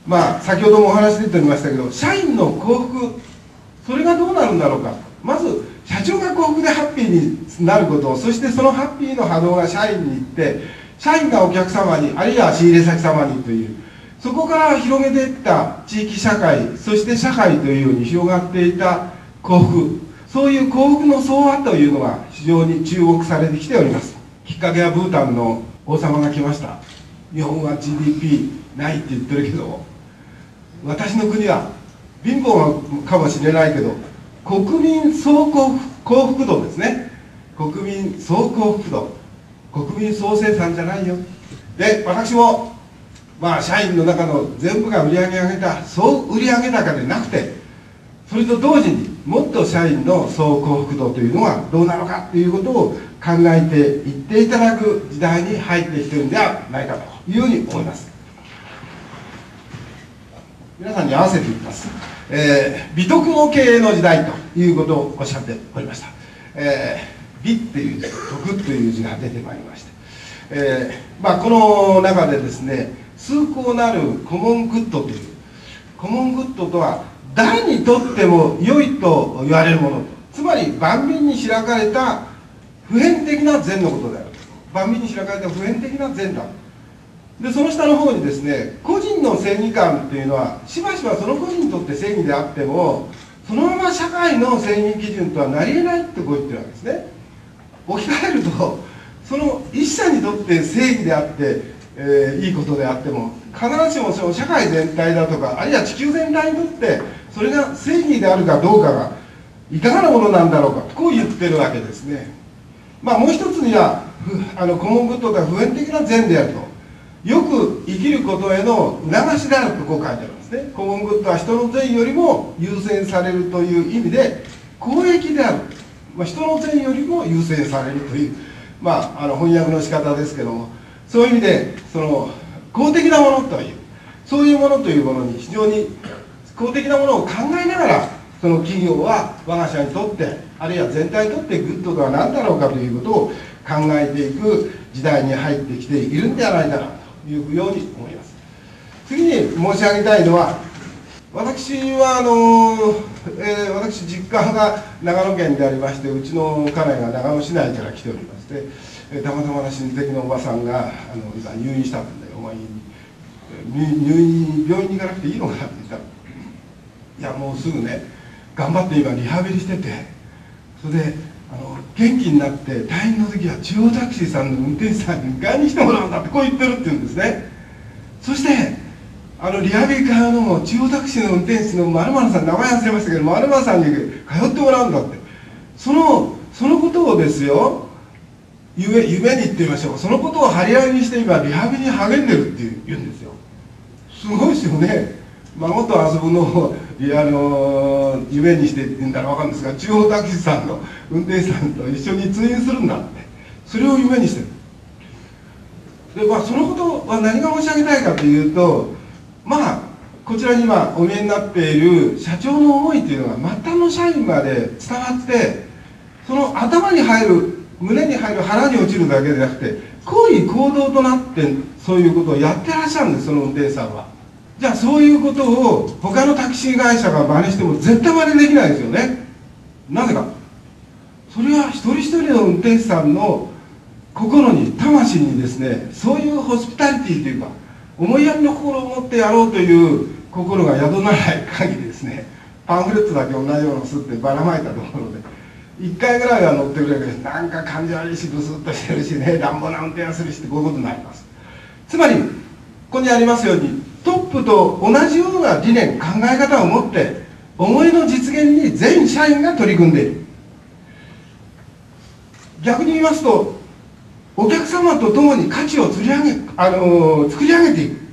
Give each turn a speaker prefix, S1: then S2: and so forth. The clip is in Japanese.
S1: 先ほどもお話出ておりましたけど、社員の幸福、それがどうなるんだろうか。まず社長が幸福でハッピーになること、そしてそのハッピーの波動が社員に行って、社員がお客様に、あるいは仕入れ先様にという、そこから広げていった地域社会、そして社会というように広がっていた幸福、そういう幸福の総和というのが非常に注目されてきております。きっかけはブータンの王様が来ました。日本は GDP ないって言ってるけど、私の国は貧乏かもしれないけど、国民総幸福度ですね。国民総幸福度、国民総生産じゃないよ。で、私も社員の中の全部が売り上げ上げた総売上高でなくて、それと同時にもっと社員の総幸福度というのはどうなのかということを考えていっていただく時代に入ってきているんではないかというふうに思います。皆さんに合わせていきます。美徳の経営の時代ということをおっしゃっておりました。美っていう字、徳という字が出てまいりまして、この中でですね、崇高なるコモングッドという、コモングッドとは誰にとっても良いと言われるもの、つまり万民に開かれた普遍的な善のことである。万民に開かれた普遍的な善だ。で、その下の方にですね、個人の正義感というのはしばしばその個人にとって正義であっても、そのまま社会の正義基準とはなり得ないってこう言ってるわけですね。置き換えると、その一社にとって正義であって、いいことであっても、必ずしもその社会全体だとか、あるいは地球全体にとってそれが正義であるかどうかがいかがなものなんだろうか、こう言ってるわけですね。もう一つにはコモングッドとは普遍的な善であると、よく生きることへの促しであるとこう書いてあるんですね。コモングッドは人の善よりも優先されるという意味で公益である、人の善よりも優先されるという、翻訳の仕方ですけども、そういう意味でその公的なものという、そういうものというものに非常に公的なものを考えながら、その企業は我が社にとって、あるいは全体にとってグッドとは何だろうかということを考えていく時代に入ってきているんではないかなというように思います。次に申し上げたいのは、私は私実家が長野県でありまして、うちの家内が長野市内から来ておりまして、たまたま親戚のおばさんが今入院したんで、お前病院に行かなくていいのかって言ったら、いやもうすぐね、頑張って今リハビリしてて、それで元気になって退院の時は中央タクシーさんの運転手さんに迎えに来てもらうんだってこう言ってるって言うんですね。そしてリハビリ通うのも中央タクシーの運転手の〇〇さん、名前忘れましたけど〇〇さんに通ってもらうんだって、そのことをですよ、夢に言ってみましょう。そのことを張り合いにして今リハビリに励んでるって言うんですよ。すごいですよね。孫と遊ぶのを夢にしてって言うんだら分かるんですが、中央タクシーさんの運転手さんと一緒に通院するんだって、それを夢にしてる。で、そのことは何が申し上げたいかというと、こちらに今お見えになっている社長の思いというのが末端の社員まで伝わって、その頭に入る、胸に入る、腹に落ちるだけでなくて、行為行動となってそういうことをやってらっしゃるんです、その運転手さんは。じゃあそういうことを他のタクシー会社が真似しても絶対真似できないですよね。なぜか、それは一人一人の運転手さんの心に、魂にですね、そういうホスピタリティというか、思いやりの心を持ってやろうという心が宿らない限りですね、パンフレットだけ同じようなのを吸ってばらまいたところで1回ぐらいは乗ってくれるけど、なんか感じ悪いしブスッとしてるしね、乱暴な運転をするしってこういうことになります。つまりここにありますように、トップと同じような理念、考え方を持って思いの実現に全社員が取り組んでいる。逆に言いますと、お客様と共に価値を作り上げていく。